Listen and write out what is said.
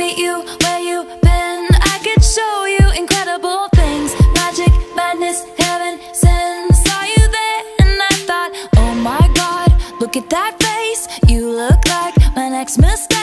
meet you where you've been. I could show you incredible things, magic, madness, heaven, sin. Saw you there and I thought, oh my God, look at that face. You look like my next mistake.